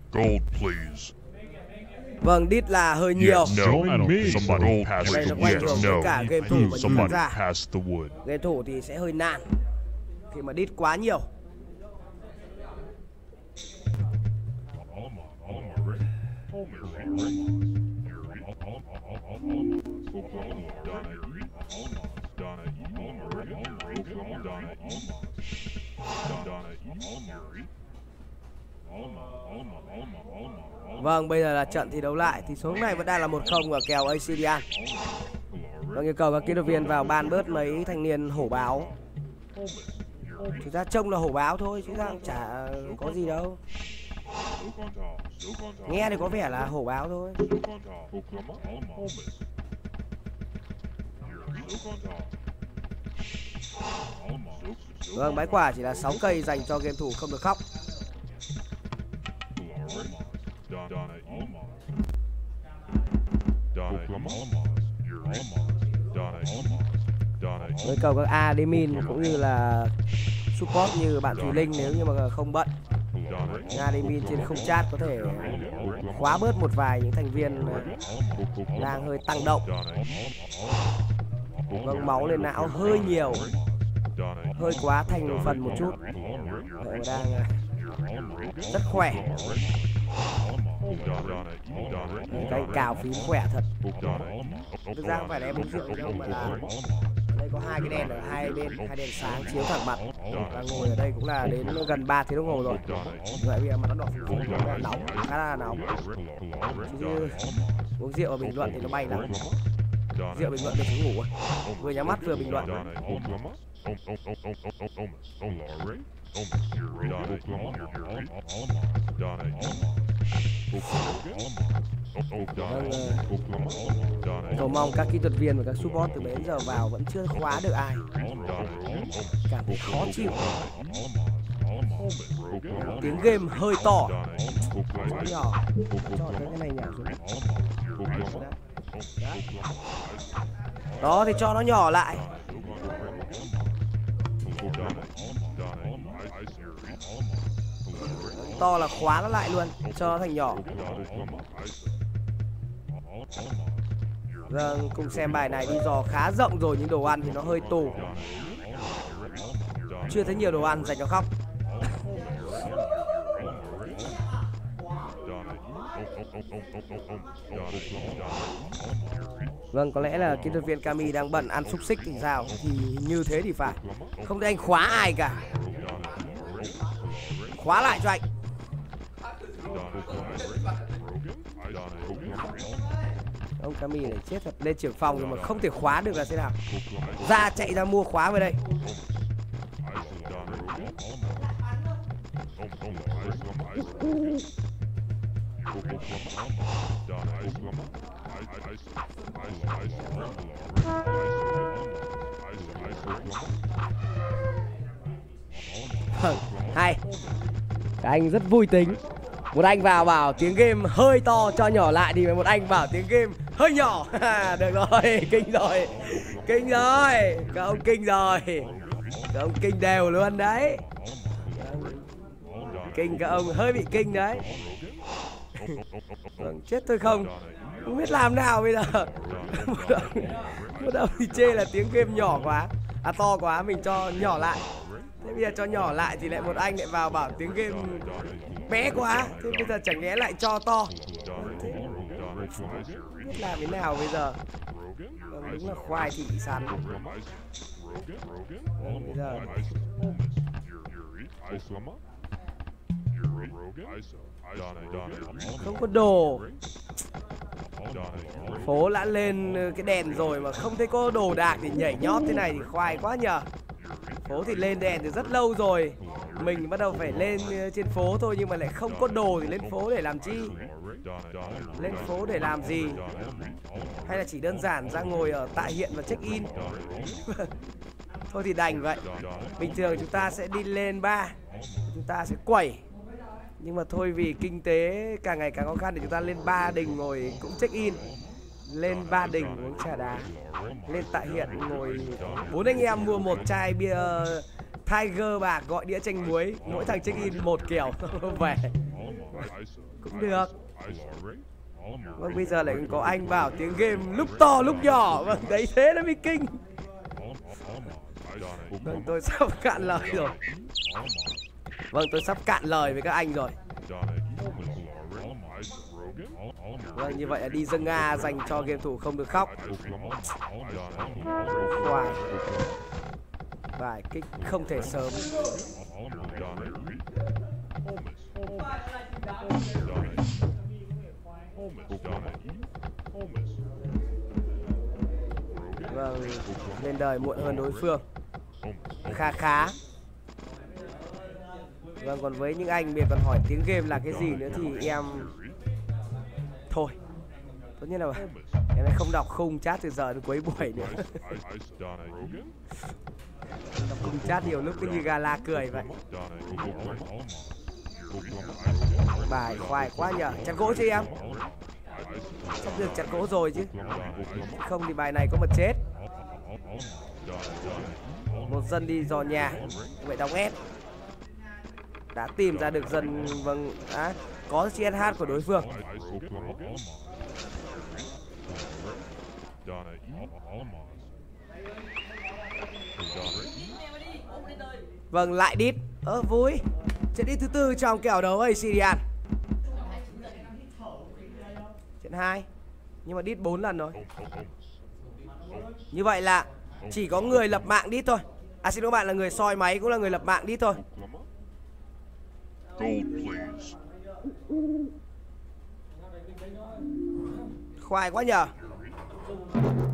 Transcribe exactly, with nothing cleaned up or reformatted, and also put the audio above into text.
Gold, please. Vâng, đít là hơi nhiều. Yes, no. Somebody pass Đây the nó có ảnh hưởng wood. đến No. cả game thủ và những khán Somebody giả. pass the wood. Game thủ thì sẽ hơi nản khi mà đít quá nhiều. Vâng, bây giờ là trận thi đấu lại. Thì số này vẫn đang là một không ở kèo a xê Milan. Vâng, yêu cầu các kỹ thuật viên vào ban bớt mấy thanh niên hổ báo. Thực ra trông là hổ báo thôi chứ đang chả có gì đâu. Nghe thì có vẻ là hổ báo thôi. Vâng, bãi quả chỉ là sáu cây dành cho game thủ không được khóc. Với cầu các admin cũng như là support như bạn Thùy Linh nếu như mà không bận. Admin trên không chat có thể khóa bớt một vài những thành viên đang hơi tăng động. Vâng, máu lên não hơi nhiều, hơi quá thành phần một chút. Vậy mà đang rất khỏe. Cái cào phím khỏe thật. Thực ra không phải là em uống rượu đâu mà là đây có hai cái đèn ở hai bên, hai đèn sáng chiếu thẳng mặt. Đang ngồi ở đây cũng là đến gần ba tiếng đồng hồ rồi. Vậy bây giờ mặt nó đỏ phù phù, nóng, khá là nóng. Chứ uống rượu ở bình luận thì nó bay lắm. Rượu bình luận được ngủ à? Vừa nhắm mắt vừa bình luận. Vâng, cầu mong các kỹ thuật viên và các support từ bấy giờ vào vẫn chưa khóa được ai. Cảm thấy khó chịu. Tiếng game hơi to. Nhỏ. Cho cái này nhỏ xuống. Đó thì cho nó nhỏ lại. To là khóa nó lại luôn, cho nó thành nhỏ. Vâng, cùng xem bài này đi dò khá rộng rồi nhưng đồ ăn thì nó hơi tù. Chưa thấy nhiều đồ ăn dành cho khóc. Vâng, có lẽ là kỹ thuật viên Kami đang bận ăn xúc xích thì sao? Thì như thế thì phải. Không thấy anh khóa ai cả. Khóa lại cho anh. Ông Kami này chết thật, lên trưởng phòng nhưng mà không thể khóa được là thế nào. Ra chạy ra mua khóa về đây. Hay. Các anh rất vui tính. Một anh vào bảo tiếng game hơi to cho nhỏ lại thì một anh bảo tiếng game hơi nhỏ. Được rồi, kinh rồi. Kinh rồi. Các ông kinh rồi. Các ông kinh đều luôn đấy. Kinh các ông hơi bị kinh đấy. Vâng, chết tôi không. Không biết làm nào bây giờ. Một ông thì chê là tiếng game nhỏ quá. À to quá mình cho nhỏ lại. Thế bây giờ cho nhỏ lại thì lại một anh lại vào bảo tiếng game bé quá. Thế bây giờ chẳng lẽ lại cho to. Thế biết làm thế nào bây giờ. Đúng là khoai thị sắn. Bây giờ không có đồ. Phố đã lên cái đèn rồi mà không thấy có đồ đạc thì nhảy nhót thế này thì khoai quá nhờ. Phố thì lên đèn từ rất lâu rồi. Mình bắt đầu phải lên trên phố thôi nhưng mà lại không có đồ thì lên phố để làm chi? Lên phố để làm gì? Hay là chỉ đơn giản ra ngồi ở tại hiện và check in? Thôi thì đành vậy. Bình thường chúng ta sẽ đi lên bar, chúng ta sẽ quẩy. Nhưng mà thôi vì kinh tế càng ngày càng khó khăn thì chúng ta lên Ba Đình ngồi cũng check in. Lên Ba Đình uống trà đá. Lên tại hiện ngồi bốn anh em mua một chai bia Tiger bạc gọi đĩa chanh muối. Mỗi thằng check in một kiểu. Về Cũng được. Vâng, bây giờ lại có anh bảo tiếng game lúc to lúc nhỏ. Vâng, đấy thế nó mới kinh. Vâng, tôi sắp cạn lời rồi. Vâng, tôi sắp cạn lời với các anh rồi. Vâng, như vậy là đi dân Nga dành cho game thủ không được khóc. Khoai. Bài kích không thể sớm. Vâng, lên đời muộn hơn đối phương. Khá khá. Vâng, còn với những anh biệt còn hỏi tiếng game là cái gì nữa thì em thôi, tốt nhất là em ấy không đọc khung chat từ giờ đến cuối buổi nữa. Đọc khung chat nhiều lúc cứ như gala cười vậy. Bài khoai quá nhờ. Chặt gỗ chứ em? Sắp được chặt gỗ rồi chứ. Không thì bài này có mà chết. Một dân đi dò nhà. Vậy đóng ép. Đã tìm ra được dân. Vâng, à, có xê en hát của đối phương. Vâng, lại đít. Ơ vui. Trận đi thứ tư trong kèo đấu Asian. Trận hai. Nhưng mà đít bốn lần rồi. Như vậy là chỉ có người lập mạng đít thôi. À xin lỗi bạn, là người soi máy cũng là người lập mạng đít thôi. Khoai quá nhờ.